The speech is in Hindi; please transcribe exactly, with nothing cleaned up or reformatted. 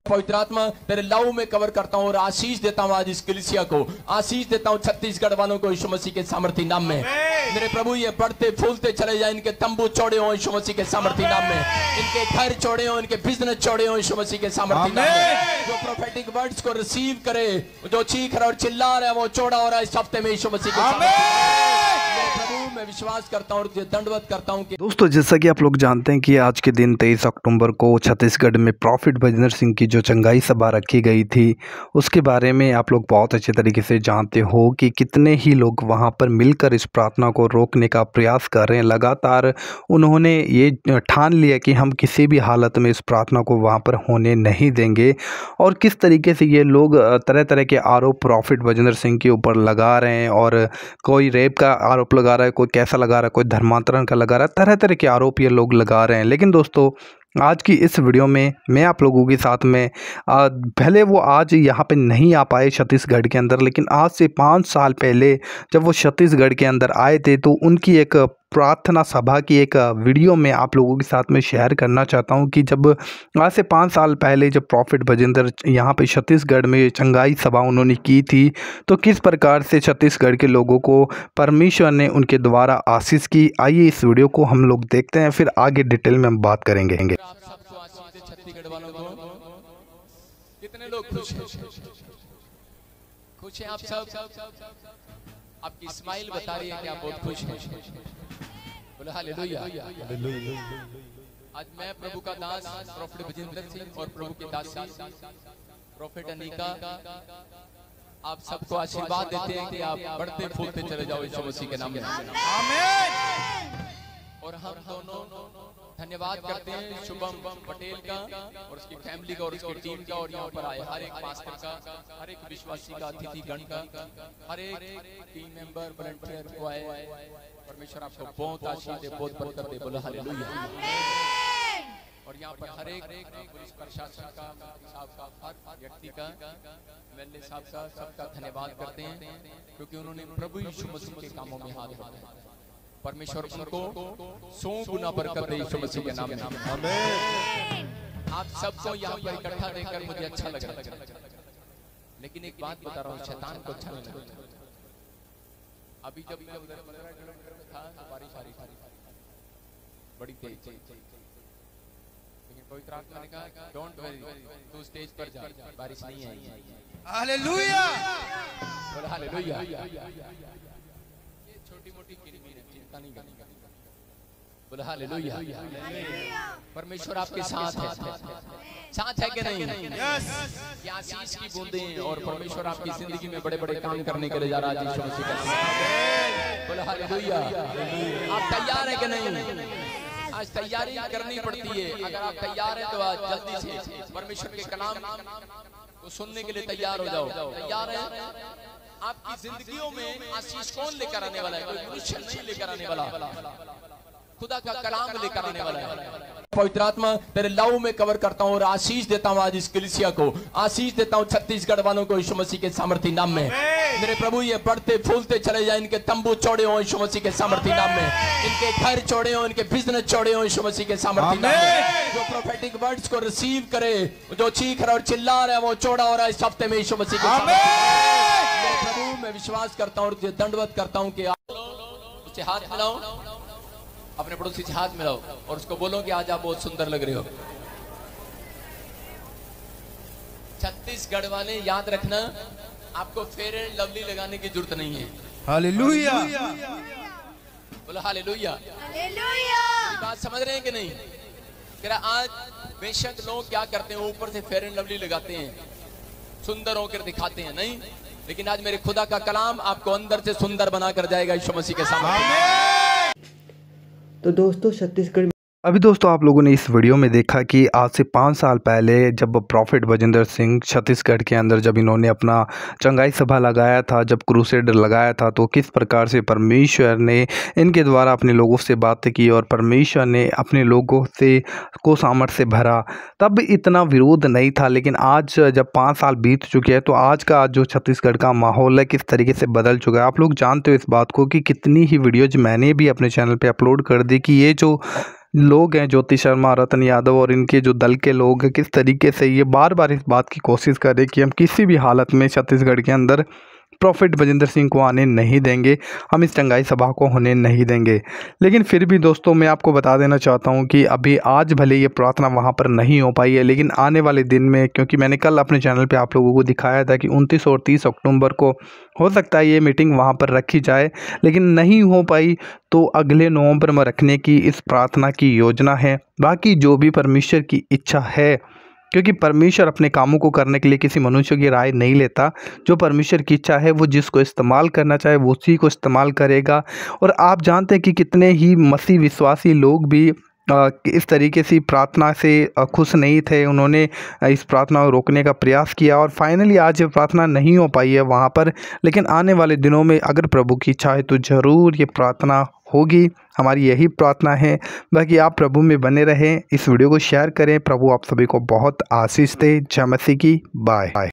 पवित्र आत्मा तेरे लव में कवर करता हूँ और आशीष देता हूँ आज इस कलीसिया को, आशीष देता हूँ छत्तीसगढ़ वालों को यीशु मसीह के सामर्थी नाम में। मेरे प्रभु ये बढ़ते फूलते चले जाए, इनके तंबू चौड़े हो यीशु मसीह के सामर्थी नाम में, इनके घर चौड़े हो, इनके बिजनेस चौड़े हो यीशु मसीह के सामर्थी नाम में। जो प्रोफेटिक वर्ड्स को रिसीव करे, जो चीख रहा और चिल्ला रहा है वो चौड़ा हो रहा है इस हफ्ते में यीशु मसीह के प्रभु मैं विश्वास करता हूँ और दंडवत करता हूँ कि दोस्तों जैसा कि आप लोग जानते हैं कि आज के दिन तेईस अक्टूबर को छत्तीसगढ़ में प्रॉफिट भजनर सिंह की जो चंगाई सभा रखी गई थी उसके बारे में आप लोग बहुत अच्छे तरीके से जानते हो कि कितने ही लोग वहां पर मिलकर इस प्रार्थना को रोकने का प्रयास कर रहे हैं। लगातार उन्होंने ये ठान लिया कि हम किसी भी हालत में इस प्रार्थना को वहां पर होने नहीं देंगे। और किस तरीके से ये लोग तरह तरह के आरोप प्रॉफिट भजनर सिंह के ऊपर लगा रहे हैं, और कोई रेप का आरोप लगा रहा है, कोई कैसा लगा रहा है, कोई धर्मांतरण का लगा रहा है, तरह तरह के आरोप ये लोग लगा रहे हैं। लेकिन दोस्तों आज की इस वीडियो में मैं आप लोगों के साथ में आ, पहले वो आज यहाँ पे नहीं आ पाए छत्तीसगढ़ के अंदर, लेकिन आज से पाँच साल पहले जब वो छत्तीसगढ़ के अंदर आए थे तो उनकी एक प्रार्थना सभा की एक वीडियो में आप लोगों के साथ में शेयर करना चाहता हूं कि जब आज से पाँच साल पहले जब प्रॉफिट भजेंद्र यहाँ पे छत्तीसगढ़ में चंगाई सभा उन्होंने की थी तो किस प्रकार से छत्तीसगढ़ के लोगों को परमेश्वर ने उनके द्वारा आशीष की। आइए इस वीडियो को हम लोग देखते हैं, फिर आगे डिटेल में हम बात करेंगे। छत्तीसगढ़ वालों को कितने लोग खुश हैं? खुश हैं आप सब? आपकी स्माइल बता रही है कि आप बहुत खुश हैं। बोले हालेलुया। आज मैं प्रभु का दास प्रॉफिट भजेंद्र सिंह और प्रभु की दासी प्रॉफिट अनीका आप सबको आशीर्वाद देते हैं कि आप बढ़ते फूलते चले जाओ यीशु मसीह के नाम में। आमीन। और हम दोनों धन्यवाद करते हैं शुभम पटेल का और उसकी फैमिली का और उसकी टीम का, और यहाँ पर आए हर एक पास्टर का, हर एक विश्वासी का, अतिथि गण का, हर एक टीम मेंबर वॉलंटियर को आए। परमेश्वर आपको बहुत आशीष दे, बहुत बरकत दे। बोलो हालेलुया। और यहाँ पर हर एक पुलिस प्रशासन का, साहब का, हर व्यक्ति का, एमएलए साहब का, सबका धन्यवाद करते हैं क्योंकि उन्होंने प्रभु यीशु मसीह के कामों में हाथ बढ़ाया। परमेश्वर उनको सौ गुना बरकत दे यीशु मसीह के नाम में। आमीन। आप सबको यहाँ पर इकट्ठा देखकर मुझे अच्छा लग रहा है, लेकिन एक बात बता रहा हूँ, शैतान को अच्छा नहीं लगता। अभी जब मैं उधर था बारिश आ रही थी बड़ी तेज, लेकिन पवित्र आत्मा ने कहा डोंट वरी, तू स्टेज पर जा, बारिश नहीं आएगी। हालेलुया। बोलो हालेलुया। ये छोटी मोटी किरमी है, चिंता नहीं करनी। बोलो हालेलुया। परमेश्वर आपके साथ है, साथ है कि नहीं? यस। ये आशीष की बूंदें और परमेश्वर आपकी जिंदगी में बड़े बड़े काम करने के लिए जा रहा है यीशु मसीह का नाम। बोलो हालेलुया। आप तैयार है कि नहीं? आज तैयारी करनी पड़ती है। अगर आप तैयार हैं तो आज जल्दी से परमेश्वर के कलाम को सुनने के लिए तैयार हो जाओ। तैयार है? आपकी जिंदगियों में आशीष कौन लेकर आने वाला है? कोई मनुष्य नहीं लेकर आने वाला, खुदा का कलाम लेकर आने वाला है। पवित्र आत्मा तेरे लव में कवर करता हूँ और आशीष देता हूँ आज इस कलीसिया को, आशीष देता हूँ छत्तीसगढ़ वालों को यीशु मसीह के सामर्थी नाम में। मेरे प्रभु ये बढ़ते फूलते चले जाए, इनके तंबू चौड़े हो यीशु मसीह के सामर्थी नाम में, इनके घर चौड़े हो, इनके बिजनेस चौड़े हो यीशु मसीह के सामर्थी नाम में। जो प्रोफेटिक वर्ड्स को रिसीव करे, जो चीख रहा और चिल्ला रहा है वो चौड़ा हो रहा है इस हफ्ते में यीशु मसीह के प्रभु मैं विश्वास करता हूँ और दंडवत करता हूँ कि उसे हाथ मिलाओ, अपने पड़ोसी से हाथ मिलाओ और उसको बोलो कि आज आप बहुत सुंदर लग रहे हो। छत्तीसगढ़ वाले याद रखना, आपको फेयर एंड लवली लगाने की जरूरत नहीं है। हालेलुया। बोलो हालेलुया। हालेलुया। बात समझ रहे हैं कि नहीं? आज बेशक लोग क्या करते हैं, ऊपर से फेयर एंड लवली लगाते हैं, सुंदर होकर दिखाते हैं, नहीं, लेकिन आज मेरे खुदा का कलाम आपको अंदर से सुंदर बनाकर जाएगा यीशु मसीह के सामने। तो दोस्तों छत्तीसगढ़ अभी दोस्तों आप लोगों ने इस वीडियो में देखा कि आज से पाँच साल पहले जब प्रॉफिट भजेंद्र सिंह छत्तीसगढ़ के अंदर जब इन्होंने अपना चंगाई सभा लगाया था, जब क्रूसेड लगाया था, तो किस प्रकार से परमेश्वर ने इनके द्वारा अपने लोगों से बातें की और परमेश्वर ने अपने लोगों से को सामर्थ्य से भरा। तब इतना विरोध नहीं था, लेकिन आज जब पाँच साल बीत चुके हैं तो आज का जो छत्तीसगढ़ का माहौल है किस तरीके से बदल चुका है। आप लोग जानते हो इस बात को कि कितनी ही वीडियोज मैंने भी अपने चैनल पर अपलोड कर दी कि ये जो लोग हैं ज्योति शर्मा, रतन यादव और इनके जो दल के लोग हैं, किस तरीके से ये बार बार इस बात की कोशिश कर रहे कि हम किसी भी हालत में छत्तीसगढ़ के अंदर प्रॉफिट बजिंदर सिंह को आने नहीं देंगे, हम इस चंगाई सभा को होने नहीं देंगे। लेकिन फिर भी दोस्तों मैं आपको बता देना चाहता हूं कि अभी आज भले ये प्रार्थना वहां पर नहीं हो पाई है, लेकिन आने वाले दिन में, क्योंकि मैंने कल अपने चैनल पे आप लोगों को दिखाया था कि उनतीस और तीस अक्टूबर को हो सकता है ये मीटिंग वहां पर रखी जाए, लेकिन नहीं हो पाई तो अगले नवंबर में रखने की इस प्रार्थना की योजना है। बाकी जो भी परमेश्वर की इच्छा है, क्योंकि परमेश्वर अपने कामों को करने के लिए किसी मनुष्य की राय नहीं लेता। जो परमेश्वर की इच्छा है वो जिसको इस्तेमाल करना चाहे वो उसी को इस्तेमाल करेगा। और आप जानते हैं कि कितने ही मसीह विश्वासी लोग भी आ, इस तरीके से प्रार्थना से खुश नहीं थे। उन्होंने इस प्रार्थना को रोकने का प्रयास किया और फाइनली आज ये प्रार्थना नहीं हो पाई है वहाँ पर। लेकिन आने वाले दिनों में अगर प्रभु की इच्छा है तो ज़रूर ये प्रार्थना होगी। हमारी यही प्रार्थना है। बाकी आप प्रभु में बने रहें, इस वीडियो को शेयर करें। प्रभु आप सभी को बहुत आशीष दे। जय मसीह की। Bye bye.